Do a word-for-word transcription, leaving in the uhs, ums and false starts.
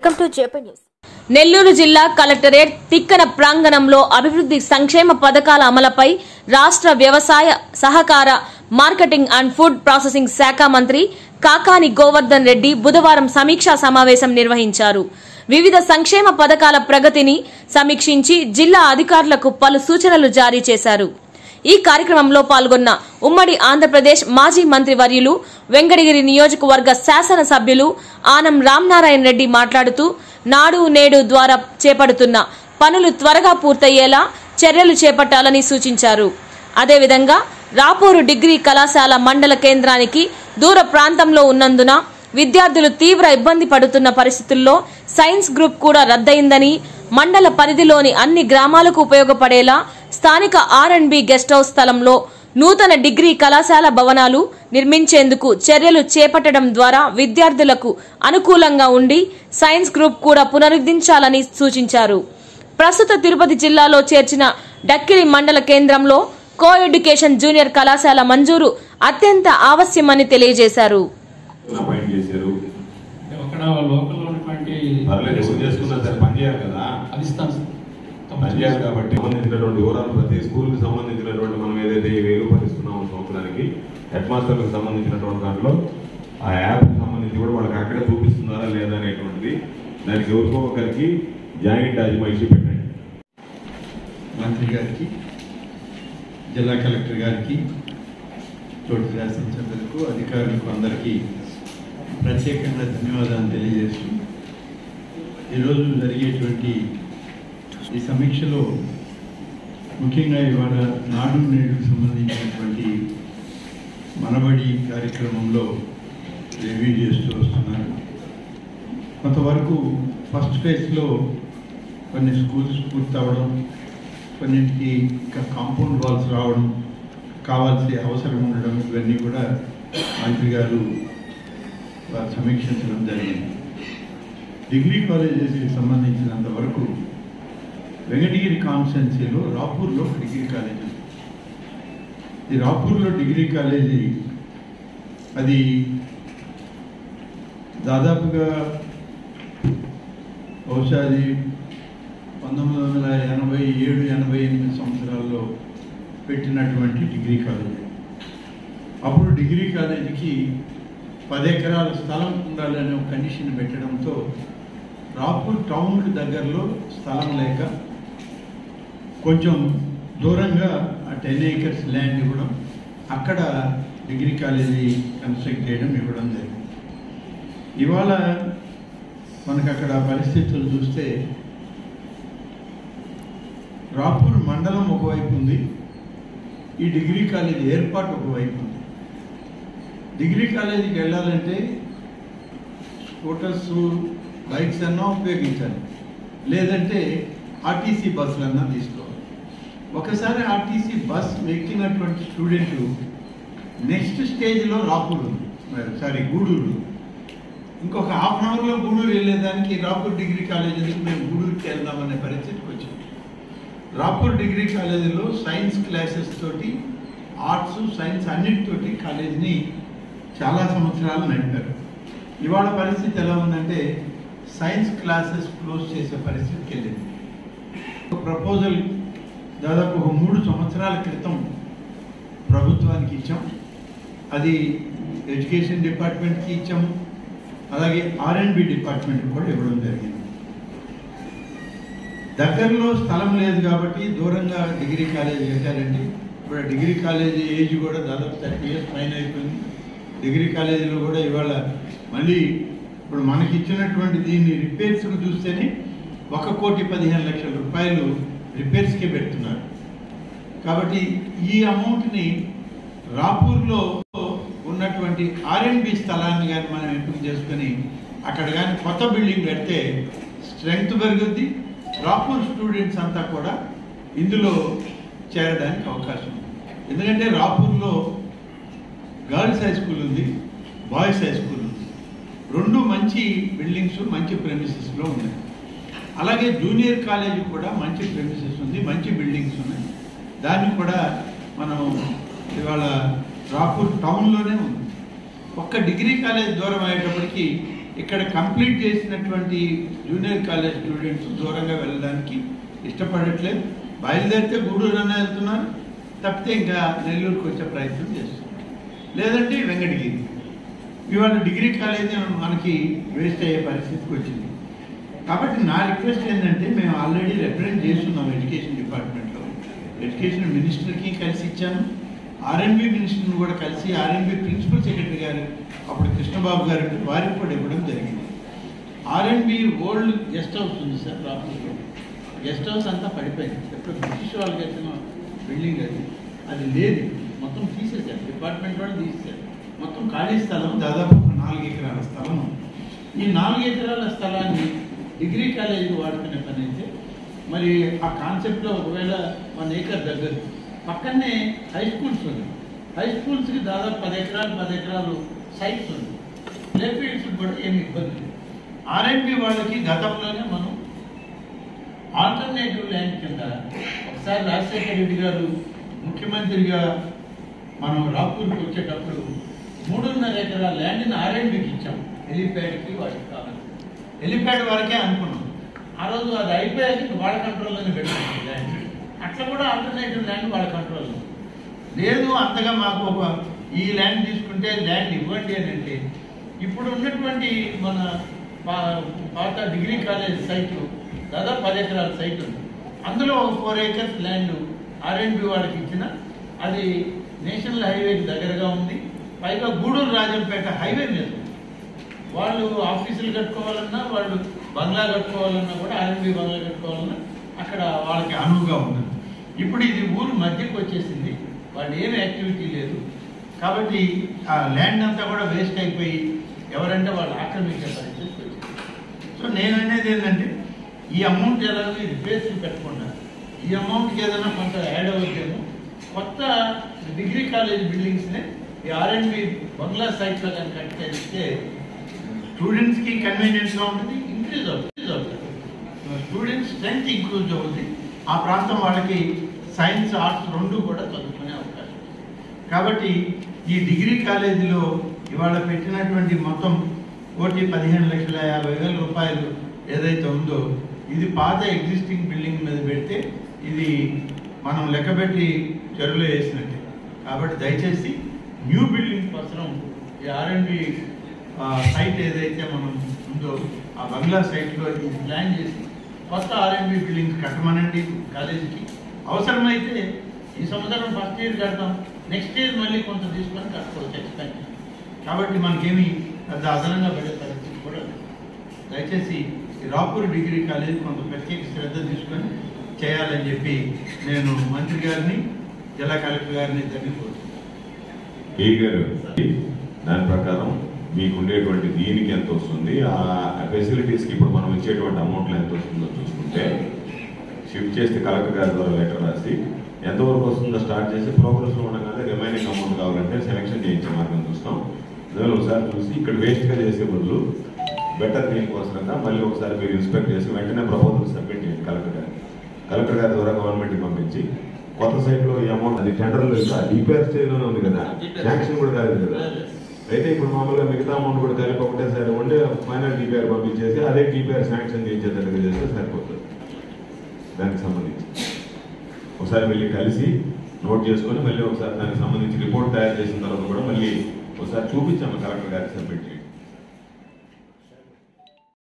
Welcome to JP news. Nellore జిల్లా collectorate Tikkana ప్రాంగణంలో అభివృద్ధి సంక్షేమ పథకాల అమలుపై రాష్ట్ర వ్యవసాయ సహకార మార్కెటింగ్ అండ్ ఫుడ్ ప్రాసెసింగ్ శాఖ మంత్రి కాకాని గోవర్ధన్ రెడ్డి బుధవారం సమీక్షా సమావేశం నిర్వహించారు. వివిధ సంక్షేమ పథకాల ప్రగతిని సమీక్షించి జిల్లా అధికారులకు పలు సూచనలు జారీ చేశారు. ఈ కార్యక్రమంలో పాల్గొన్న ఉమ్మడి ఆంధ్రప్రదేశ్ మాజీ మంత్రి వర్యులు వెంకటగిరి నియోజకవర్గ శాసన సభ్యులు ఆనం రామనారాయణ రెడ్డి మాట్లాడుతూ నాడు నేడు ద్వారా చేపడుతున్న పనులు త్వరగా పూర్తయ్యేలా చర్యలు చేపట్టాలని సూచించారు. అదేవిధంగా రాపూరు డిగ్రీ కళాశాల మండల కేంద్రానికి దూర ప్రాంతంలో ఉన్నందున విద్యార్థులు తీవ్ర ఇబ్బంది పడుతున్న పరిస్థితుల్లో సైన్స్ గ్రూప్ కూడా రద్దయిందని, మండల పరిధిలోని అన్ని గ్రామాలకు ఉపయోగపడేలా స్థానిక R and B guest house స్థలంలో నూతన డిగ్రీ కళాశాల భవనాలు నిర్మించేందుకు చర్యలు చేపట్టడం ద్వారా విద్యార్థులకు అనుకూలంగా ఉండి సైన్స్ గ్రూప్ కూడా పునరుద్ధరించాలని సూచించారు. ప్రస్తుత తిరుపతి జిల్లాలో చేర్చిన డక్కిలి మండల కేంద్రంలో కో ఎడ్యుకేషన్ జూనియర్ కళాశాల మంజూరు అత్యంత ఆవశ్యమని తెలియజేశారు. కాబట్టి సంబంధించినటువంటి వివరాలు ప్రతి స్కూల్కి సంబంధించినటువంటి మనం ఏదైతే వెయ్యి రూపాయలు ఇస్తున్నామో సంవత్సరానికి హెడ్ మాస్టర్లకు సంబంధించినటువంటి దాంట్లో ఆ యాప్కి సంబంధించి కూడా వాళ్ళకి అక్కడే చూపిస్తున్నారా లేదా అనేటువంటిది దానికి ఎవరికో ఒకరికి జాయింట్ అజమాయిషీ పెట్టండి. మంత్రి గారికి, జిల్లా కలెక్టర్ గారికి, తోటి శాసనసభ్యులకు, అధికారులకు అందరికీ ప్రత్యేకంగా ధన్యవాదాలు తెలియజేస్తూ ఈరోజు జరిగేటువంటి ఈ సమీక్షలో ముఖ్యంగా ఇవాళ నాడు నేడుకు సంబంధించినటువంటి మనబడి కార్యక్రమంలో రివ్యూ చేస్తూ వస్తున్నారు. కొంతవరకు ఫస్ట్ ఫేజ్లో కొన్ని స్కూల్స్ పూర్తి అవ్వడం, కొన్నింటికి కాంపౌండ్ వాల్స్ రావడం, కావాల్సిన అవసరం ఉండడం, ఇవన్నీ కూడా మంత్రి గారు వారు సమీక్షించడం జరిగింది. డిగ్రీ కాలేజెస్కి సంబంధించినంత వరకు వెంకటగిరి కాన్స్టిట్యున్సీలో రాపూర్లో డిగ్రీ కాలేజీ, ఈ రాపూర్లో డిగ్రీ కాలేజీ అది దాదాపుగా బహుశా అది పంతొమ్మిది వందల ఎనభై ఏడు ఎనభై ఎనిమిది సంవత్సరాల్లో పెట్టినటువంటి డిగ్రీ కాలేజీ. అప్పుడు డిగ్రీ కాలేజీకి పది ఎకరాల స్థలం ఉండాలనే ఒక కండిషన్ పెట్టడంతో రాపూర్ టౌన్కి దగ్గరలో స్థలం లేక కొంచెం దూరంగా ఆ టెన్ ఏకర్స్ ల్యాండ్ ఇవ్వడం, అక్కడ డిగ్రీ కాలేజీ కన్స్ట్రక్ట్ చేయడం ఇవ్వడం జరిగింది. ఇవాళ మనకు అక్కడ పరిస్థితులు చూస్తే రాపూర్ మండలం ఒకవైపు ఉంది, ఈ డిగ్రీ కాలేజీ ఏర్పాటు ఒకవైపు ఉంది. డిగ్రీ కాలేజీకి వెళ్ళాలంటే స్కూటర్స్, బైక్స్ అన్నా ఉపయోగించాలి, లేదంటే ఆర్టీసీ బస్సులన్నా తీసుకోవాలి. ఒకసారి ఆర్టీసీ బస్ ఎక్కినటువంటి స్టూడెంట్ నెక్స్ట్ స్టేజ్లో రాపూర్ ఉంది, సారీ గూడూరు. ఇంకొక హాఫ్ అన్ అవర్లో గూడూరు వెళ్ళేదానికి రాపూర్ డిగ్రీ కాలేజీకి మేము గూడూరుకి వెళ్దామనే పరిస్థితికి వచ్చాం. రాపూర్ డిగ్రీ కాలేజీలో సైన్స్ క్లాసెస్ తోటి, ఆర్ట్స్, సైన్స్ అన్నిటితోటి కాలేజీని చాలా సంవత్సరాలు నడిపారు. ఇవాళ పరిస్థితి ఎలా ఉందంటే సైన్స్ క్లాసెస్ క్లోజ్ చేసే పరిస్థితికి వెళ్ళింది. ప్రపోజల్ దాదాపు ఒక మూడు సంవత్సరాల క్రితం ప్రభుత్వానికి ఇచ్చాం, అది ఎడ్యుకేషన్ డిపార్ట్మెంట్కి ఇచ్చాము, అలాగే ఆర్ అండ్ బి డిపార్ట్మెంట్కి కూడా ఇవ్వడం జరిగింది. దగ్గరలో స్థలం లేదు కాబట్టి దూరంగా డిగ్రీ కాలేజీ కట్టారండి. ఇప్పుడు డిగ్రీ కాలేజీ ఏజ్ కూడా దాదాపు థర్టీ ఇయర్స్ పైన అయిపోయింది. డిగ్రీ కాలేజీలో కూడా ఇవాళ మళ్ళీ ఇప్పుడు మనకి ఇచ్చినటువంటి దీన్ని రిపేర్స్కి చూస్తేనే ఒక కోటి పదిహేను లక్షల రూపాయలు రిపేర్స్కే పెడుతున్నారు. కాబట్టి ఈ అమౌంట్ని రాపూర్లో ఉన్నటువంటి ఆర్ అండ్ బి స్థలాన్ని కానీ మనం ఎంపిక చేసుకొని అక్కడ కానీ కొత్త బిల్డింగ్ కడితే స్ట్రెంగ్త్ పెరుగుద్ది, రాపూర్ స్టూడెంట్స్ అంతా కూడా ఇందులో చేరడానికి అవకాశం ఉంది. ఎందుకంటే రాపూర్లో గర్ల్స్ హై స్కూల్ ఉంది, బాయ్స్ హై స్కూల్ ఉంది, రెండు మంచి బిల్డింగ్స్ మంచి ప్రెమిసెస్లో ఉన్నాయి. అలాగే జూనియర్ కాలేజీ కూడా మంచి ప్రెమిసెస్ ఉంది, మంచి బిల్డింగ్స్ ఉన్నాయి. దాన్ని కూడా మనం ఇవాళ రాపూర్ టౌన్లోనే ఉంది. ఒక్క డిగ్రీ కాలేజ్ దూరం అయ్యేటప్పటికి ఇక్కడ కంప్లీట్ చేసినటువంటి జూనియర్ కాలేజ్ స్టూడెంట్స్ దూరంగా వెళ్ళడానికి ఇష్టపడట్లేదు. బయలుదేరితే గూడూరు అన్న వెళ్తున్నారు, తప్పితే ఇంకా నెల్లూరుకు వచ్చే ప్రయత్నం చేస్తున్నారు, లేదంటే వెంకటగిరి. ఇవాళ డిగ్రీ కాలేజీ మనకి వేస్ట్ అయ్యే పరిస్థితికి వచ్చింది. కాబట్టి నా రిక్వెస్ట్ ఏంటంటే, మేము ఆల్రెడీ రిప్రజెంట్ చేస్తున్నాం ఎడ్యుకేషన్ డిపార్ట్మెంట్లో. ఎడ్యుకేషన్ మినిస్టర్కి కలిసి ఇచ్చాను, ఆర్ఎండ్బి మినిస్టర్ని కూడా కలిసి, ఆర్ఎండ్బి ప్రిన్సిపల్ సెక్రటరీ గారు అప్పుడు కృష్ణబాబు గారు వారికి కూడా ఇవ్వడం జరిగింది. ఆర్ఎండ్బి ఓల్డ్ గెస్ట్ హౌస్ ఉంది సార్ రాపూర్లో. గెస్ట్ హౌస్ అంతా పడిపోయింది. ఎప్పుడు బ్రిటిష్ వాళ్ళు కట్టిన బిల్డింగ్ అది అది లేదు, మొత్తం తీసేశారు, డిపార్ట్మెంట్ వాళ్ళు తీసేశారు. మొత్తం ఖాళీ స్థలం దాదాపు నాలుగు ఎకరాల స్థలం. ఈ నాలుగు ఎకరాల స్థలాన్ని డిగ్రీ కాలేజీకి వాడుకునే పని అయితే, మరి ఆ కాన్సెప్ట్లో ఒకవేళ వన్ ఏకర్ దగ్గర పక్కనే హై స్కూల్స్ ఉంది. హై స్కూల్స్కి దాదాపు పది ఎకరాలు పది ఎకరాలు సైట్స్ ఉంది. ప్లే ఫీల్డ్స్ కూడా ఏమి ఇబ్బంది లేదు. ఆర్ఎండ్బి వాళ్ళకి గతంలోనే మనం ఆల్టర్నేటివ్ ల్యాండ్ కింద ఒకసారి రాజశేఖర రెడ్డి గారు ముఖ్యమంత్రిగా మనం రాపూర్కి వచ్చేటప్పుడు మూడున్నర ఎకరాల ల్యాండ్ని ఆర్ఎండ్బికి ఇచ్చాం, హెలిప్యాడ్కి వాటికి కావాలి. హెలిప్యాడ్ వరకే అనుకున్నాం. ఆ రోజు అది అయిపోయాక వాళ్ళ కంట్రోల్లోనే పెట్టుకుంటాం ల్యాండ్. అట్లా కూడా ఆల్టర్నేటివ్ ల్యాండ్ వాళ్ళ కంట్రోల్లో లేదు. అంతగా మాకు ఒక ఈ ల్యాండ్ తీసుకుంటే ల్యాండ్ ఇవ్వండి అని అంటే, ఇప్పుడు ఉన్నటువంటి మన పాత డిగ్రీ కాలేజ్ సైట్ దాదాపు పది ఎకరాల సైట్ ఉంది. అందులో ఒక ఫోర్ ఏకర్స్ ల్యాండ్ ఆర్ఎండ్బి వాళ్ళకి ఇచ్చిన, అది నేషనల్ హైవేకి దగ్గరగా ఉంది. పైగా గూడూరు రాజంపేట హైవే మీద వాళ్ళు ఆఫీసులు కట్టుకోవాలన్నా, వాళ్ళు బంగ్లా కట్టుకోవాలన్నా కూడా, ఆర్ఎండ్బి బంగ్లా కట్టుకోవాలన్నా అక్కడ వాళ్ళకి అనువుగా ఉంటుంది. ఇప్పుడు ఇది ఊరు మధ్యకి వచ్చేసింది, వాళ్ళు ఏమి యాక్టివిటీ లేదు. కాబట్టి ఆ ల్యాండ్ అంతా కూడా వేస్ట్ అయిపోయి ఎవరంటే వాళ్ళు ఆక్రమించే పరిస్థితికి వచ్చింది. సో నేను అనేది ఏంటంటే, ఈ అమౌంట్ ఎలాగో ఇది బేస్లు పెట్టుకుంటారు, ఈ అమౌంట్కి ఏదైనా కొంత యాడ్ అవుతాము. కొత్త డిగ్రీ కాలేజ్ బిల్డింగ్స్ని ఈ ఆర్ఎండ్బి బంగ్లా సైట్లో కనుక కట్టిస్తే స్టూడెంట్స్కి కన్వీనియన్స్గా ఉంటుంది, ఇంక్రీజ్ అవుతుంది అవుతుంది స్టూడెంట్స్ స్ట్రెంగ్త్ ఇంక్రీజ్ అవుతుంది. ఆ ప్రాంతం వాళ్ళకి సైన్స్ ఆర్ట్స్ రెండు కూడా చదువుకునే అవకాశం. కాబట్టి ఈ డిగ్రీ కాలేజీలో ఇవాళ పెట్టినటువంటి మొత్తం కోటి పదిహేను లక్షల యాభై వేల రూపాయలు ఏదైతే ఉందో, ఇది పాత ఎగ్జిస్టింగ్ బిల్డింగ్ మీద పెడితే ఇది మనం లెక్కబెట్టి చెరువులో వేసినట్టే. కాబట్టి దయచేసి న్యూ బిల్డింగ్ కోసం ఈ ఆర్ఎండ్బి సైట్ ఏదైతే మనం ఉందో ఆ బంగ్లా సైట్లో ఇది ప్లాన్ చేసి కొత్త ఆర్ఎండ్బి బిల్డింగ్స్ కట్టమనండి కాలేజీకి. అవసరమైతే ఈ సంవత్సరం ఫస్ట్ ఇయర్ కడతాం, నెక్స్ట్ ఇయర్ మళ్ళీ కొంత తీసుకొని కట్టుకోవచ్చు ఎక్స్పెక్ట్. కాబట్టి మనకేమి పెద్ద అదనంగా పడే పరిస్థితి కూడా లేదు. దయచేసి ఈ రాపూర్ డిగ్రీ కాలేజ్ కొంత ప్రత్యేక శ్రద్ధ తీసుకొని చేయాలని చెప్పి నేను మంత్రి గారిని, జిల్లా కలెక్టర్ గారిని తగ్గిపోతున్నాను. ఏ గారు దాని ప్రకారం మీకు ఉండేటువంటి దీనికి ఎంత వస్తుంది, ఆ ఫెసిలిటీస్కి ఇప్పుడు మనం ఇచ్చేటువంటి అమౌంట్లో ఎంత వస్తుందో చూసుకుంటే, షిఫ్ట్ చేస్తే కలెక్టర్ గారి ద్వారా లెటర్ రాసి ఎంతవరకు వస్తుందో స్టార్ట్ చేసి ప్రోగ్రెస్లో ఉండగానే రిమైనింగ్ అమౌంట్ కావాలంటే సెలెక్షన్ చేయించే మార్గం చూస్తాం. అందువల్ల ఒకసారి చూసి ఇక్కడ వేస్ట్గా చేసే బదులు బెటర్ దీనికోసంగా మళ్ళీ ఒకసారి మీరు ఇన్స్పెక్ట్ చేసి వెంటనే ప్రపోజల్ సబ్మిట్ చేయండి కలెక్టర్ గారు. కలెక్టర్ గారి ద్వారా గవర్నమెంట్కి పంపించి కొత్త సైట్లో ఈ అమౌంట్ అది టెండర్లో డిపిఆర్ స్టేజ్లోనే ఉంది కదా, శాంక్షన్ కూడా కాలేదు కదా. అయితే ఇప్పుడు మామూలుగా మిగతా అమౌంట్ కూడా కలిపి ఒకటేసారి ఉండి ఫైనల్ డిపిఆర్ పంపించేసి అదే డిపిఆర్ శాంక్షన్ చేయించేటట్టుగా చేస్తే సరిపోతుంది. దానికి సంబంధించి ఒకసారి వెళ్ళి కలిసి నోట్ చేసుకొని మళ్ళీ ఒకసారి దానికి సంబంధించి రిపోర్ట్ తయారు చేసిన తర్వాత కూడా మళ్ళీ ఒకసారి చూపించాము కలెక్టర్ గారికి సబ్మిట్